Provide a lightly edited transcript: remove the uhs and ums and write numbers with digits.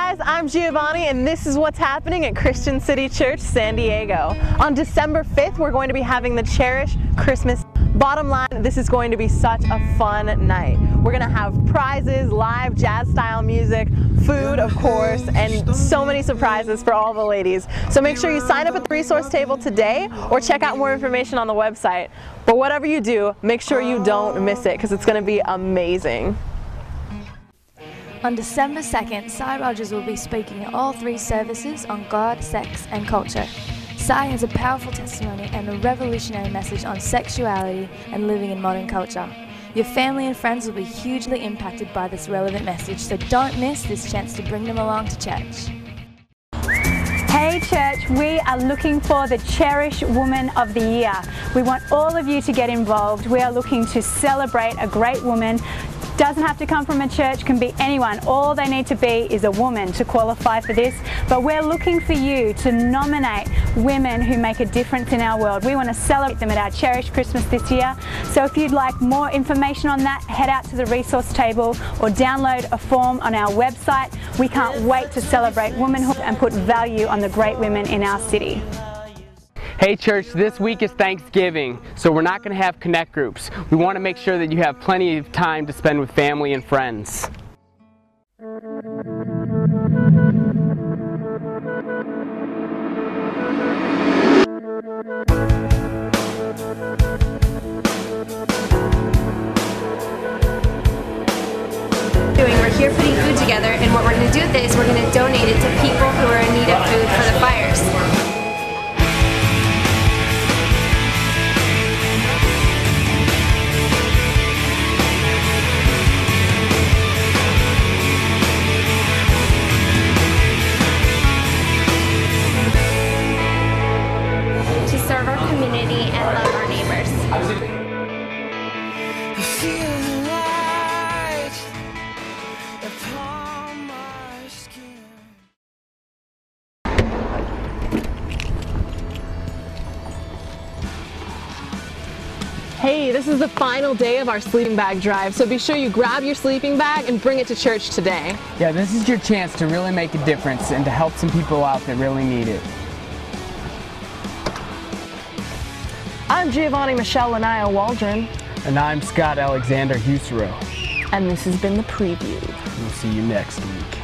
guys, I'm Giovanni and this is what's happening at Christian City Church, San Diego. On December 5th, we're going to be having the Cherish Christmas. Bottom line, this is going to be such a fun night. We're going to have prizes, live jazz style music, food of course, and so many surprises for all the ladies. So make sure you sign up at the resource table today or check out more information on the website. But whatever you do, make sure you don't miss it because it's going to be amazing. On December 2nd, Cy Rogers will be speaking at all three services on God, sex and culture. Cy has a powerful testimony and a revolutionary message on sexuality and living in modern culture. Your family and friends will be hugely impacted by this relevant message, so don't miss this chance to bring them along to church. Hey church, we are looking for the Cherish Woman of the Year. We want all of you to get involved. We are looking to celebrate a great woman. Doesn't have to come from a church, can be anyone. All they need to be is a woman to qualify for this. But we're looking for you to nominate women who make a difference in our world. We want to celebrate them at our Cherish Christmas this year. So if you'd like more information on that, head out to the resource table or download a form on our website. We can't wait to celebrate womanhood and put value on the great women in our city. Hey church, this week is Thanksgiving, so we're not going to have connect groups. We want to make sure that you have plenty of time to spend with family and friends. We're here putting food together, and what we're going to do with it is we're going to donate it to people who are in need of food for the fires. To serve our community and love our neighbors. Hey, this is the final day of our sleeping bag drive, so be sure you grab your sleeping bag and bring it to church today. Yeah, this is your chance to really make a difference and to help some people out that really need it. I'm Giovanni Michelle Lanaya Waldron. And I'm Scott Alexander Husero. And this has been the preview. We'll see you next week.